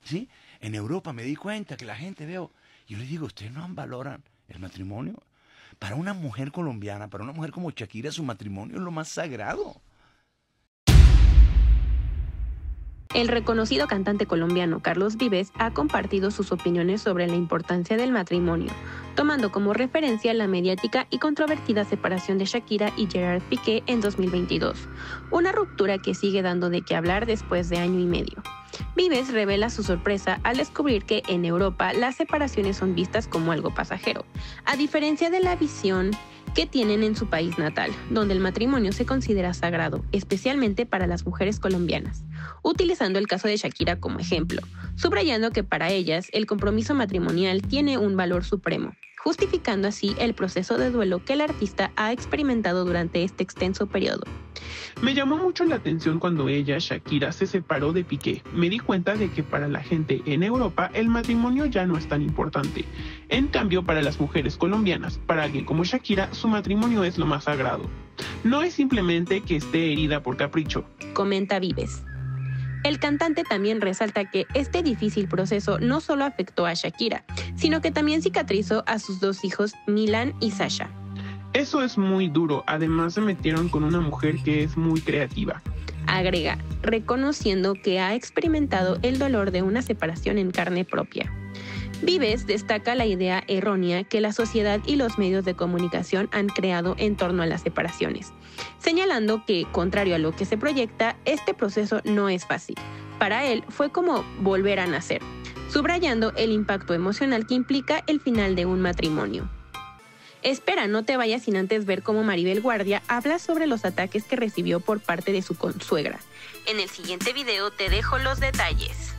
¿sí? En Europa me di cuenta que la gente veo, y yo les digo, ustedes no valoran el matrimonio. Para una mujer colombiana, para una mujer como Shakira, su matrimonio es lo más sagrado. El reconocido cantante colombiano Carlos Vives ha compartido sus opiniones sobre la importancia del matrimonio, tomando como referencia la mediática y controvertida separación de Shakira y Gerard Piqué en 2022, una ruptura que sigue dando de qué hablar después de año y medio. Vives revela su sorpresa al descubrir que en Europa las separaciones son vistas como algo pasajero, a diferencia de la visión que tienen en su país natal, donde el matrimonio se considera sagrado, especialmente para las mujeres colombianas, utilizando el caso de Shakira como ejemplo, subrayando que para ellas el compromiso matrimonial tiene un valor supremo, justificando así el proceso de duelo que el artista ha experimentado durante este extenso periodo. Me llamó mucho la atención cuando ella, Shakira, se separó de Piqué. Me di cuenta de que para la gente en Europa el matrimonio ya no es tan importante. En cambio, para las mujeres colombianas, para alguien como Shakira, su matrimonio es lo más sagrado. No es simplemente que esté herida por capricho, comenta Vives. El cantante también resalta que este difícil proceso no solo afectó a Shakira, sino que también cicatrizó a sus dos hijos, Milan y Sasha. Eso es muy duro, además se metieron con una mujer que es muy creativa. Agrega, reconociendo que ha experimentado el dolor de una separación en carne propia. Vives destaca la idea errónea que la sociedad y los medios de comunicación han creado en torno a las separaciones, señalando que, contrario a lo que se proyecta, este proceso no es fácil. Para él fue como volver a nacer, subrayando el impacto emocional que implica el final de un matrimonio. Espera, no te vayas sin antes ver cómo Maribel Guardia habla sobre los ataques que recibió por parte de su consuegra. En el siguiente video te dejo los detalles.